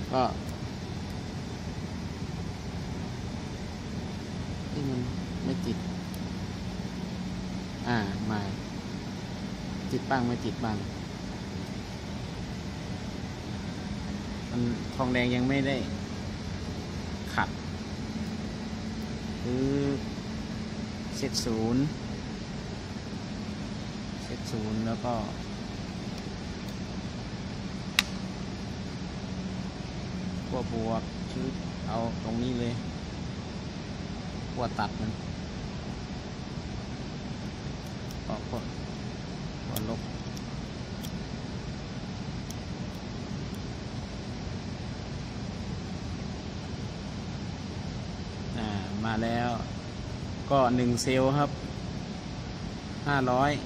ก็ที่มันไม่ติดมาติดบ้างไม่ติดบ้างมันทองแดงยังไม่ได้ขัดหรือเซตศูนย์แล้วก็ขั้วบวกชืดเอาตรงนี้เลยขั้วตัดมันก็ขั้วลบมาแล้วก็1 เซลล์ครับ500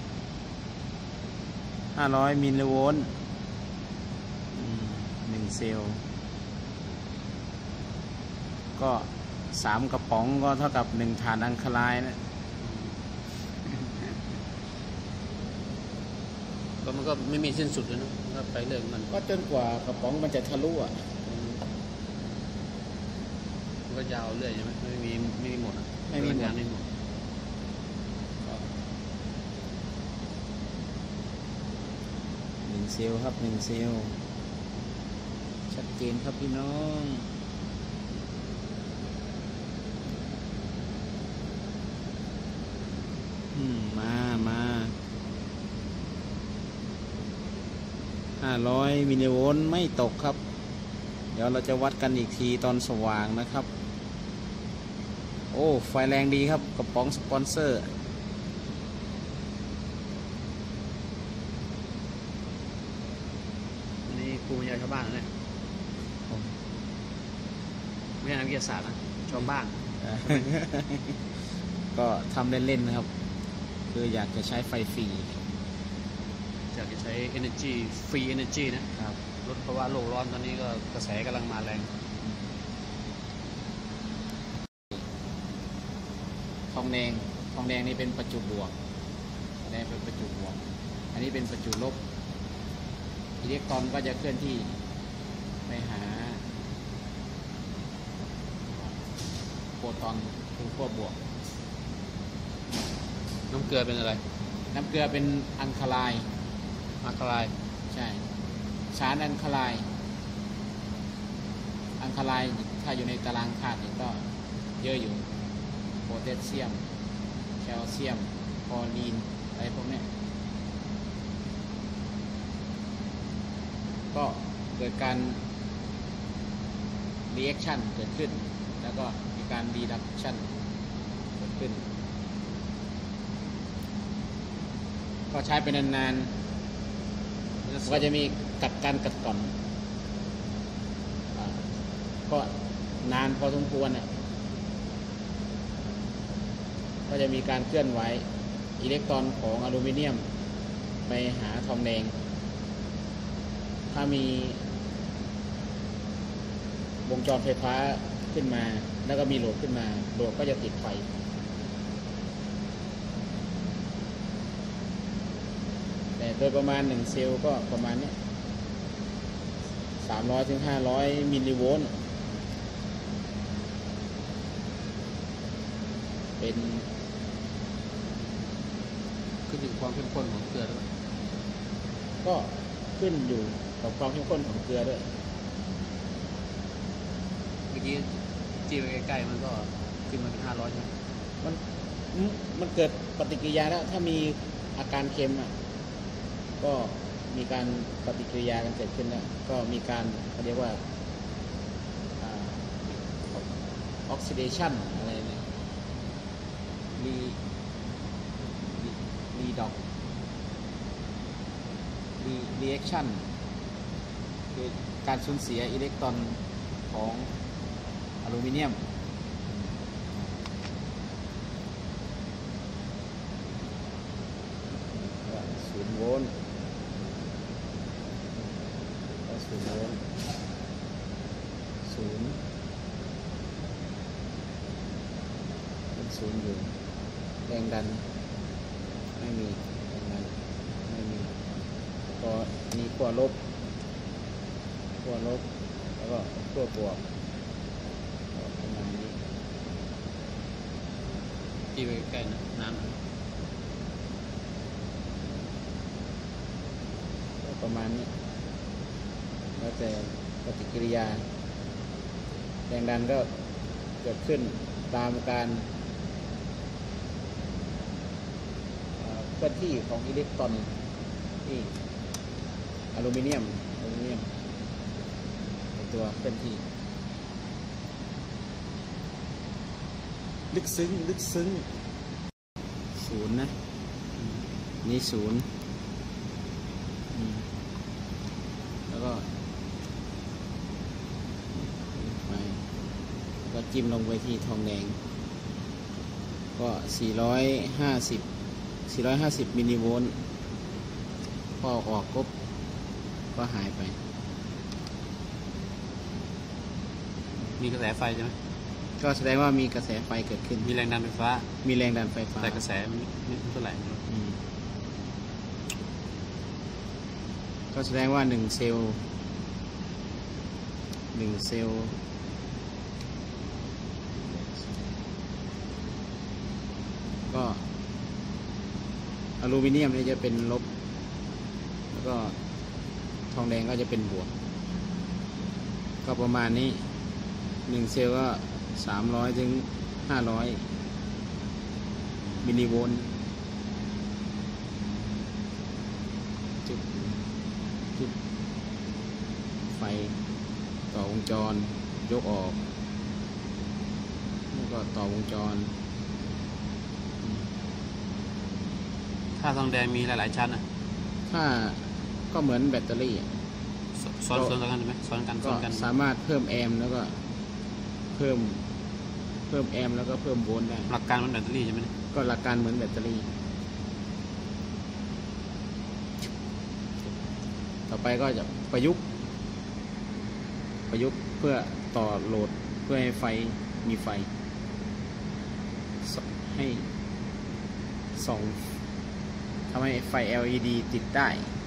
มิลลิโวลต์1 เซลล์ก็3 กระป๋องก็เท่ากับ1 ถ่านอังคารายนะก็มันก็ไม่มีสิ้นสุดเลยนะก็ไปเรื่อยมันก็จนกว่ากระป๋องมันจะทะลุมันก็ยาวเรื่อยใช่ไหมไม่มีหมดไม่มีงานไม่หมด 1 เซลล์ครับ1 เซลล์ชัดเจนครับพี่น้องมา500 มิลลิโวลต์ไม่ตกครับเดี๋ยวเราจะวัดกันอีกทีตอนสว่างนะครับโอ้ไฟแรงดีครับกระป๋องสปอนเซอร์นี่ครูวิทยาชาวบ้านนะไม่ใช่นักวิทยาศาสตร์นะชาวบ้านก็ทำเล่นๆนะครับคืออยากจะใช้ไฟฟรีอยากจะใช้ energy free energy นะครับลดภาวะโลกร้อนตอนนี้ก็กระแสกำลังมาแรงทองแดงนี่เป็นประจุบวกแดงเป็นประจุบวกอันนี้เป็นประจุลบอิเล็กตรอนก็จะเคลื่อนที่ไปหาโปรตอนคือขั้วบวกน้ำเกลือเป็นอะไรน้ำเกลือเป็นอังคารายใช่สารอังคารายถ้าอยู่ในตารางธาตุก็เยอะอยู่โพแทสเซียมแคลเซียมคลอรีนอะไรพวกนี้ก็เกิดการ reaction เกิดขึ้นแล้วก็มีการ reduction เกิดขึ้นก็ใช้ไปนานๆก็จะมีกัดก่อนก็นานพอสมควรก็จะมีการเคลื่อนไหวอิเล็กตรอนของอลูมิเนียมไปหาทองแดงถ้ามีวงจรไฟฟ้าขึ้นมาแล้วก็มีโหลดขึ้นมาโหลดก็จะติดไฟแต่โดยประมาณ1 เซลล์ก็ประมาณนี้300 ถึง 500 มิลลิโวลต์เป็นขึ้นอยู่ความเข้มข้นของเกลือด้วยก็ขึ้นอยู่กับความเข้มข้นของเกลือด้วยเมื่อกี้จี้ไปใกล้ๆมันก็ขึ้นมาเป็น500ใช่ไหมมันเกิดปฏิกิริยาแล้วถ้ามีอาการเค็มก็มีการปฏิกิริยากันเกิดขึ้นแล้วก็มีการเขาเรียกว่าออกซิเดชันอะไรเนี่ยรีด็อกรีแอคชั่นคือการสูญเสียอิเล็กตรอนของอลูมิเนียม0 โวลต์0 โวลต์เป็น0อยู่แรงดันไม่มีแรงดันไม่มีก็มีขั้วลบก็แล้วก็ขั้วบวกประมาณนี้ที่ไปใกล้นะน้ำประมาณนี้แล้วแต่ปฏิกิริยาแรงดันก็เกิดขึ้นตามการเคลื่อนที่ของอิเล็กตรอนที่อลูมิเนียมเป็นตัวเคลื่อนที่ลึกซึ้งศูนย์นะนี่ศูนย์แล้วก็ไปก็จิ้มลงไปที่ทองแดงก็450มิลลิโวลต์พอออกปุ๊บก็หายไปมีกระแสไฟใช่ไหมก็แสดงว่ามีกระแสไฟเกิดขึ้นมีแรงดันไฟฟ้ามีแรงดันไฟฟ้าแต่กระแสไม่เท่าไหร่ก็แสดงว่า1 เซลล์ก็อลูมิเนียมนี่จะเป็นลบแล้วก็ทองแดงก็จะเป็นบวกก็ประมาณนี้1 เซลล์ก็300 ถึง 500 มิลลิโวลต์จุดไฟต่อวงจรยกออกแล้วก็ต่อวงจรถ้าทองแดงมีหลายๆชั้นนะถ้าก็เหมือนแบตเตอรี่ซ้อนกันใช่ไหมซ้อนกันก็สามารถเพิ่มแอมป์แล้วก็เพิ่มแอมป์แล้วก็เพิ่มโวลต์ได้หลักการมันแบตเตอรี่ใช่ไหมก็หลักการเหมือนแบตเตอรี่ต่อไปก็จะประยุกต์เพื่อต่อโหลดเพื่อให้ไฟมีไฟให้ส่องทำให้ไฟ LED ติดได้